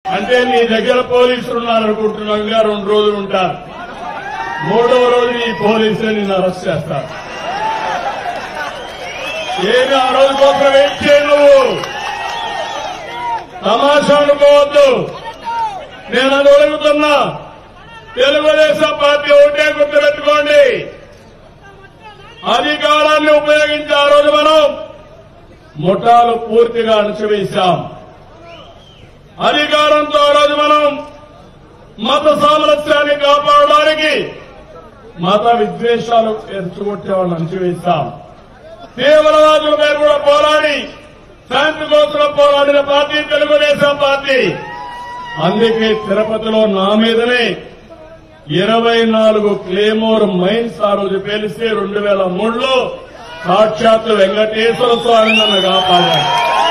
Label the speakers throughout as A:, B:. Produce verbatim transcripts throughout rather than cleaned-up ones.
A: అంటే నీ దగ్గర పోలీసులు ఉన్నారనుకుంటున్నాగా రెండు రోజులు ఉంటారు. మూడవ రోజు ఈ పోలీసులు నిన్ను అరెస్ట్ చేస్తారు. ఏమి ఆ రోజు కోసం వెయిట్ చేయ నువ్వు తమాషా అనుకోవద్దు. నేను అది అడుగుతున్నా. తెలుగుదేశం పార్టీ ఒకటే గుర్తుపెట్టుకోండి. అధికారాన్ని ఉపయోగించి ఆ రోజు మనం ముఠాలు పూర్తిగా అణచివేశాం. అధికారంతో ఆ రోజు మనం మత సామరస్యాన్ని కాపాడడానికి మత విద్వేషాలు ఎరుచుకొట్టే వాళ్ళని అణచివేశాం. తీవ్రవాదుల మీద కూడా పోరాడి శాంతి కోసం పోరాడిన పార్టీ తెలుగుదేశం పార్టీ. అందుకే తిరుపతిలో నా మీదనే ఇరవై నాలుగు క్లేమోర్ మైన్స్ ఆ రోజు పేలిస్తే రెండు వేల మూడులో సాక్షాత్తు వెంకటేశ్వర స్వామి నన్ను కాపాడారు.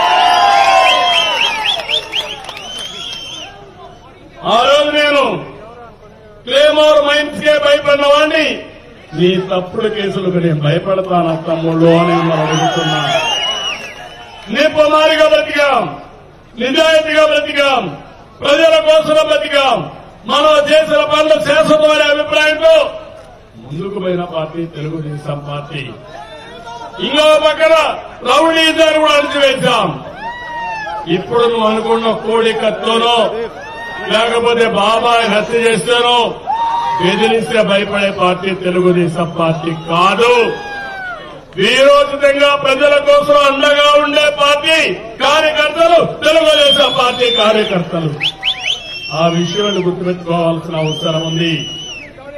A: ఆ రోజు నేను క్లేమోర్ మైన్స్ కే భయపడిన వాడిని నీ తప్పుడు కేసులకు నేను భయపడతాను తమ్ముళ్ళు అని మనం అడుగుతున్నాను. నిపుణారిగా బ్రతికాం, నిజాయితీగా బ్రతికాం, ప్రజల కోసం బ్రతికాం. మనం చేసిన పనులు శాశ్వతమైన అభిప్రాయంతో ముందుకు పోయిన పార్టీ తెలుగుదేశం పార్టీ. ఇంకో పక్కన రౌడీజాన్ని కూడా అణచివేశాం. ఇప్పుడు నువ్వు అనుకున్న కోడి కత్తోనో లేకపోతే బాబాయ్ హత్య చేస్తేనో బెదిరిస్తే భయపడే పార్టీ తెలుగుదేశం పార్టీ కాదు. వీరోచితంగా ప్రజల కోసం అండగా ఉండే పార్టీ కార్యకర్తలు తెలుగుదేశం పార్టీ కార్యకర్తలు. ఆ విషయాన్ని గుర్తుపెట్టుకోవాల్సిన అవసరం ఉంది.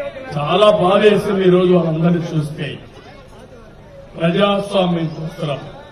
A: చాలా బాధేసింది ఈ రోజు వాళ్ళందరినీ చూస్తే. ప్రజాస్వామ్యం చూస్తున్నాం.